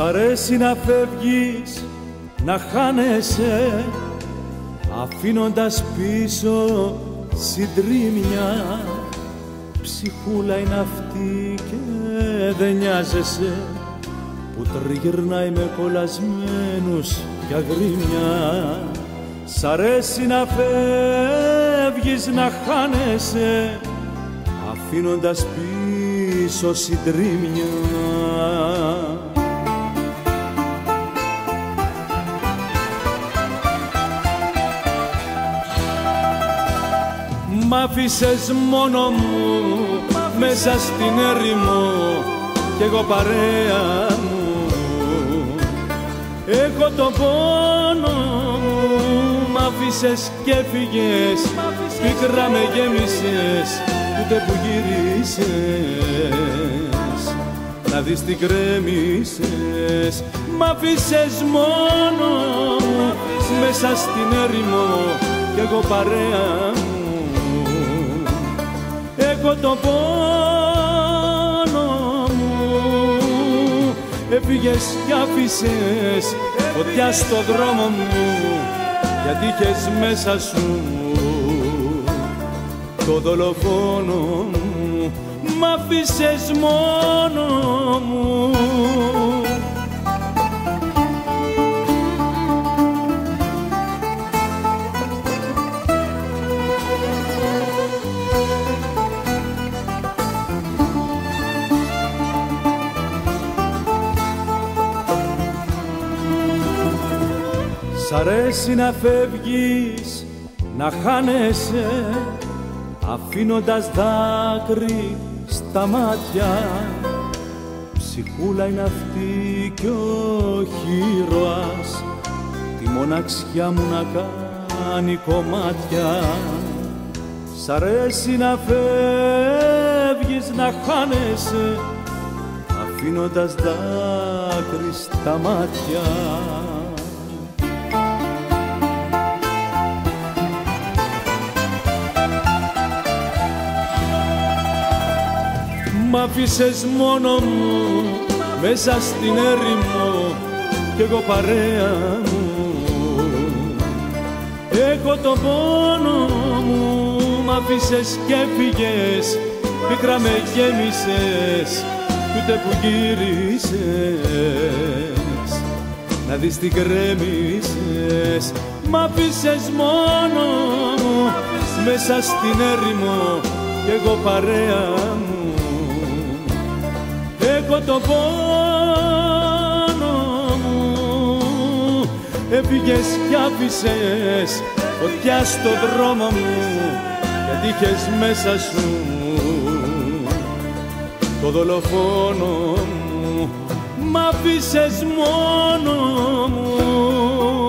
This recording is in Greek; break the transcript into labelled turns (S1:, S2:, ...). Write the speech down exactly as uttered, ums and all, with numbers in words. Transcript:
S1: αρέσει να φεύγεις, να χάνεσαι, αφήνοντας πίσω συντρίμμια. Ψυχούλα είναι αυτή και δεν νοιάζεσαι, που τριγυρνάει με κολλασμένους κι αγρίμια. Σ' αρέσει να φεύγεις, να χάνεσαι, αφήνοντας πίσω συντρίμμια. Μ' άφησες μόνο μου μέσα στην έρημο κι εγώ παρέα μου. Έχω τον πόνο μου, μ' άφησες και φύγες, πίκρα με γέμισες, ούτε που γύρισες να δεις τι κρέμισες. Μ' άφησες μόνο μου μέσα στην έρημο κι εγώ παρέα μου. Έχω το πόνο μου, έφυγες κι άφησες φωτιά στο δρόμο μου, γιατί είχες μέσα σου το δολοφόνο μου. Μ' άφησες μόνο μου. Σ' αρέσει να φεύγεις, να χάνεσαι, αφήνοντας δάκρυ στα μάτια. Ψυχούλα είναι αυτή κι όχι ήρωας, τη μοναξιά μου να κάνει κομμάτια. Σ' αρέσει να φεύγεις, να χάνεσαι, αφήνοντας δάκρυ στα μάτια. Μ' άφησες μόνο μου μέσα στην έρημο κι εγώ παρέα μου. Έχω τον πόνο μου, μ' άφησες και φύγες, πίκρα με γέμισες κι ούτε που γύρισες να δεις τι κρέμισες. Μ' άφησες μόνο μου μέσα στην έρημο κι εγώ παρέα μου. Έχω το πόνο μου, έφυγες κι άφησες φωτιά στο δρόμο μου, γιατί είχες μέσα σου το δολοφόνο μου. Μ' άφησες μόνο μου.